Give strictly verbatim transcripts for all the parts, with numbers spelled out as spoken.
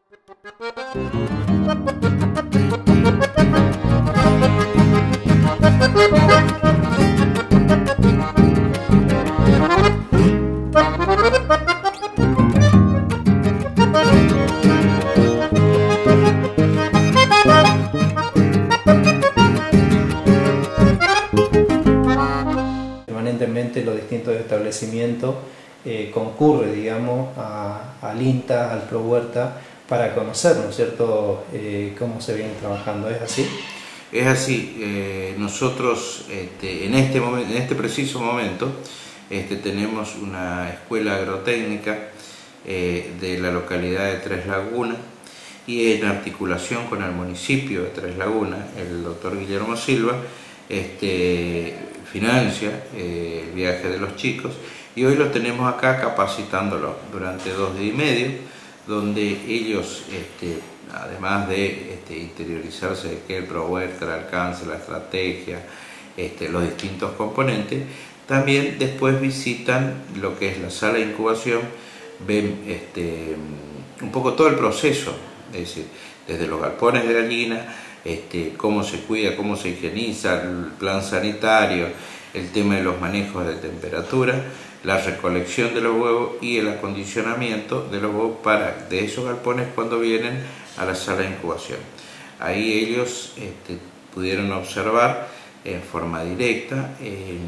Permanentemente los distintos establecimientos eh, concurre, digamos, a, al INTA, al ProHuerta, para conocer, ¿no es cierto?, eh, cómo se viene trabajando. ¿Es así? Es así. Eh, nosotros este, en, este momento, en este preciso momento este, tenemos una escuela agrotécnica eh, de la localidad de Tres Lagunas, y en articulación con el municipio de Tres Lagunas, el doctor Guillermo Silva este, financia eh, el viaje de los chicos, y hoy los tenemos acá capacitándolos durante dos días y medio, donde ellos, este, además de este, interiorizarse de que el ProHuerta, el alcance, la estrategia, este, los distintos componentes, también después visitan lo que es la sala de incubación, ven este, un poco todo el proceso, es decir, desde los galpones de gallina, este, cómo se cuida, cómo se higieniza, el plan sanitario, el tema de los manejos de temperatura, la recolección de los huevos y el acondicionamiento de los huevos para de esos galpones cuando vienen a la sala de incubación. Ahí ellos este, pudieron observar en forma directa eh,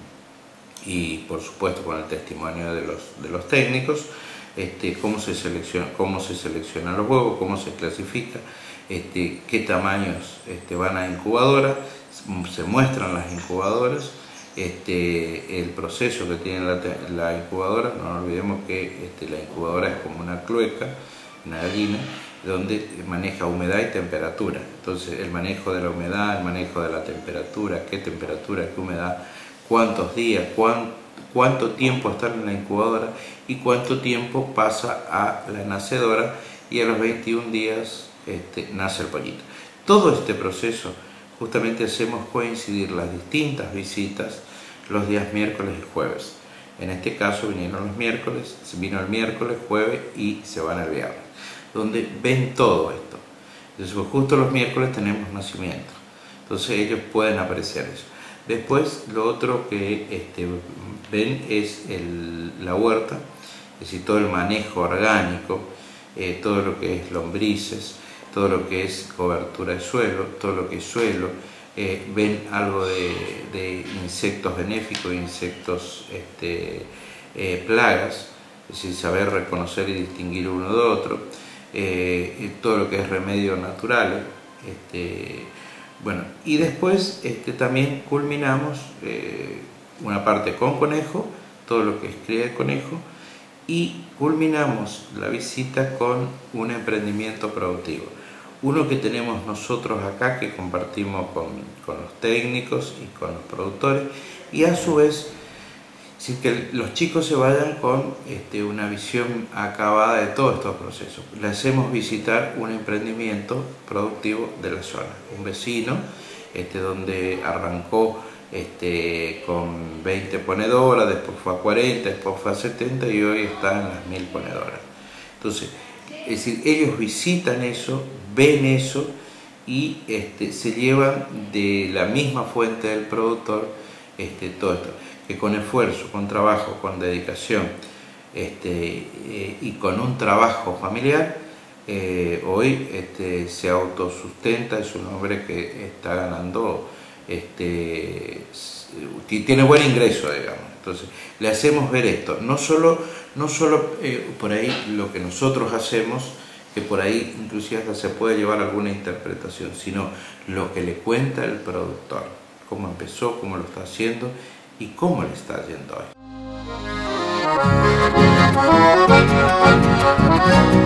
y por supuesto con el testimonio de los, de los técnicos, este, cómo se selecciona, cómo se seleccionan los huevos, cómo se clasifica, este, qué tamaños este, van a incubadora, se muestran las incubadoras, Este, el proceso que tiene la, la incubadora. No olvidemos que este, la incubadora es como una clueca, una gallina, donde maneja humedad y temperatura. Entonces el manejo de la humedad, el manejo de la temperatura, qué temperatura, qué humedad, cuántos días, cuán, cuánto tiempo están en la incubadora y cuánto tiempo pasa a la nacedora, y a los veintiún días este, nace el pollito. Todo este proceso justamente hacemos coincidir las distintas visitas los días miércoles y jueves. En este caso vinieron los miércoles, vino el miércoles, jueves y se van el viernes, donde ven todo esto. Entonces justo los miércoles tenemos nacimiento, entonces ellos pueden apreciar eso. Después lo otro que este, ven es el, la huerta, es decir, todo el manejo orgánico, eh, todo lo que es lombrices, todo lo que es cobertura de suelo, todo lo que es suelo, eh, ven algo de, de insectos benéficos, insectos este, eh, plagas, es decir, saber reconocer y distinguir uno de otro, eh, todo lo que es remedios naturales, este, bueno, y después este, también culminamos eh, una parte con conejo, todo lo que es cría de conejo, y culminamos la visita con un emprendimiento productivo. Uno que tenemos nosotros acá, que compartimos con, con los técnicos y con los productores, y a su vez, sin que los chicos se vayan con este, una visión acabada de todos estos procesos. Les hacemos visitar un emprendimiento productivo de la zona, un vecino este, donde arrancó este, con veinte ponedoras, después fue a cuarenta, después fue a setenta y hoy está en las mil ponedoras. Entonces, es decir, ellos visitan eso, ven eso y este, se llevan de la misma fuente del productor este, todo esto, que con esfuerzo, con trabajo, con dedicación este, eh, y con un trabajo familiar, eh, hoy este, se autosustenta. Es un hombre que está ganando, este, tiene buen ingreso, digamos. Entonces, le hacemos ver esto, no solo, no solo eh, por ahí lo que nosotros hacemos, que por ahí inclusive hasta se puede llevar alguna interpretación, sino lo que le cuenta el productor, cómo empezó, cómo lo está haciendo y cómo le está yendo hoy.